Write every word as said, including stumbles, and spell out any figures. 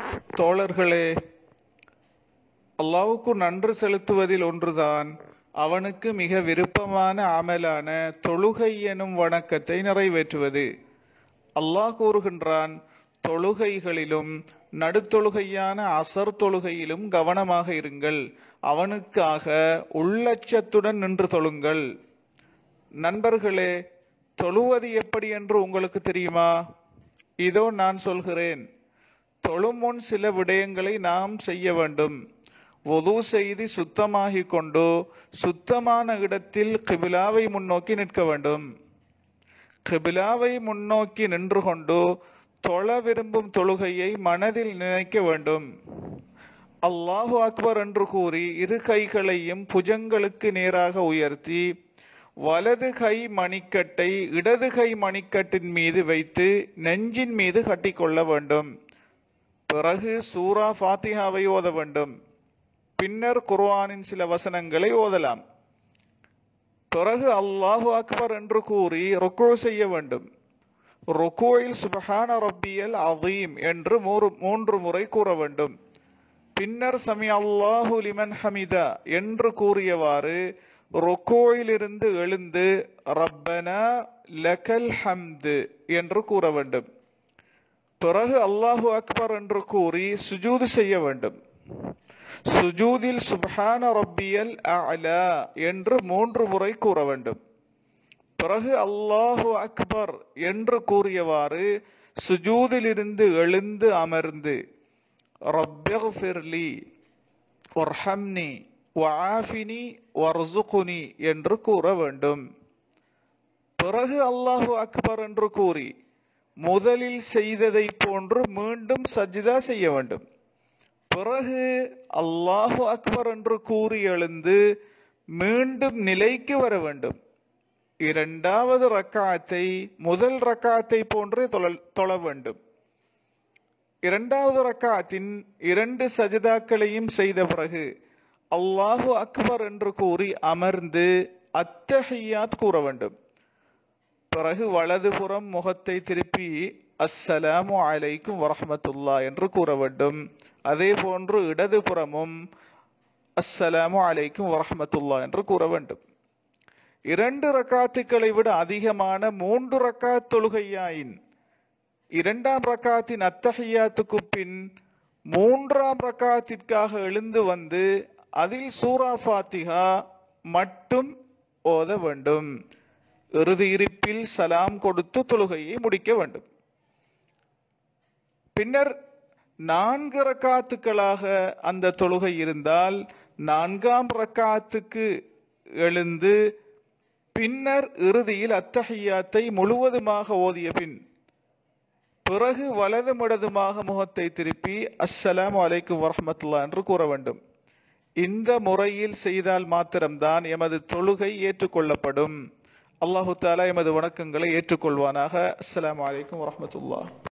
தோழர்களே, அல்லாஹ்வுக்கு நன்றி செலுத்துவதில் ஒன்றுதான் அவனுக்கு மிக விருப்பமான அமலான தொழுகை எனும் வணக்கத்தை நிறைவேற்றுவது. அல்லாஹ் கூறுகின்றான், தொழுகைகளிலும் நடுத்தொழுகையான அசர் தொழுகையிலும் கவனமாக இருங்கள், அவனுக்காக உள்ளச்சத்துடன் நின்று தொழுங்கள். நண்பர்களே, தொழுவது எப்படி என்று உங்களுக்கு தெரியுமா? இதோ நான் சொல்கிறேன். தொழும் முன் சில விடயங்களை நாம் செய்ய வேண்டும். வுது செய்து சுத்தமாகி கொண்டு சுத்தமான இடத்தில் கிபிலாவை முன்னோக்கி நிற்க வேண்டும். கிபிலாவை முன்னோக்கி நின்று கொண்டு தொழ விரும்பும் தொழுகையை மனதில் நினைக்க வேண்டும். அல்லாஹு அக்பர் என்று கூறி இரு கைகளையும் புஜங்களுக்கு நேராக உயர்த்தி வலது கை மணிக்கட்டை இடது கை மணிக்கட்டின் மீது வைத்து நெஞ்சின் மீது கட்டிக்கொள்ள வேண்டும். பிறகு சூரா ஃபாத்திஹாவை ஓத வேண்டும். பின்னர் குர்ஆனின் சில வசனங்களை ஓதலாம். பிறகு அல்லாஹு அக்பர் என்று கூறி ருக்கூ செய்ய வேண்டும். ருக்கூயில் சுப்ஹான ரப்பியல் அதீம் என்று மூன்று முறை கூற வேண்டும். பின்னர் சமி அல்லாஹு லிமன் ஹமிதா என்று கூறியவாறு ருக்கூயில் இருந்து எழுந்து ரப்பனா லக்கல் ஹம்து என்று கூற வேண்டும். பிறகு அல்லாஹு அக்பர் என்று கூறி சுஜூது செய்ய வேண்டும். சுஜூதில் சுப்ஹான ரப்பியல் அலா என்று மூன்று முறை கூற வேண்டும். பிறகு அல்லாஹு அக்பர் என்று கூறியவாறு சுஜூதில் இருந்து எழுந்து அமர்ந்து ரப்பிக்ஃபிர்லி வர்ஹம்னி வஆஃபினி வர்ஸுக்னி என்று கூற வேண்டும். பிறகு அல்லாஹு அக்பர் என்று கூறி முதலில் செய்ததை போன்று மீண்டும் சஜ்தா செய்ய வேண்டும். பிறகு அல்லாஹு அக்பர் என்று கூறி எழுந்து மீண்டும் நிலைக்கு வர வேண்டும். இரண்டாவது ரக்காத்தை முதல் ரக்காத்தை போன்றே தொழ வேண்டும். இரண்டாவது ரக்காத்தின் இரண்டு சஜதாக்களையும் செய்த பிறகு அல்லாஹு அக்பர் என்று கூறி அமர்ந்து அத்தஹியாத் கூற வேண்டும். பிறகு வலதுபுறம் முகத்தை திருப்பி அஸ்ஸலாமு அலைக்கும் வரஹ்மத்துல்லாஹ் என்று கூற வேண்டும். அதே போன்று இடதுபுறமும் அஸ்ஸலாமு அலைக்கும் வரஹ்மத்துல்லாஹ் என்று கூற வேண்டும். இரண்டு ரக்காத்துக்களை விட அதிகமான மூன்று ரக்காத் தொழுகையாயின் இரண்டாம் ரக்காத்தின் அத்தஹியாத்துக்கு பின் மூன்றாம் ரக்காத்திற்காக எழுந்து வந்து அதில் சூரா ஃபாத்திஹா மட்டும் ஓத வேண்டும். இறுதி இருப்பில் சலாம் கொடுத்து தொழுகையை முடிக்க வேண்டும். பின்னர் நான்கு ரக்காத்துக்களாக அந்த தொழுகை இருந்தால் நான்காம் ரக்காத்துக்கு எழுந்து பின்னர் இறுதியில் அத்தஹியாத்தை முழுவதுமாக ஓதிய பின் பிறகு வலதும் இடதுமாக முகத்தை திருப்பி அஸ்ஸலாமு அலைக்கும் வரஹ்மத்துல்லாஹ் என்று கூற வேண்டும். இந்த முறையில் செய்தால் மாத்திரம்தான் எமது தொழுகை ஏற்றுக்கொள்ளப்படும். அல்லாஹு தஆலா எமது வணக்கங்களை ஏற்றுக்கொள்வானாக. அஸ்ஸலாமு அலைக்கும் வரஹ்மத்துல்லாஹ்.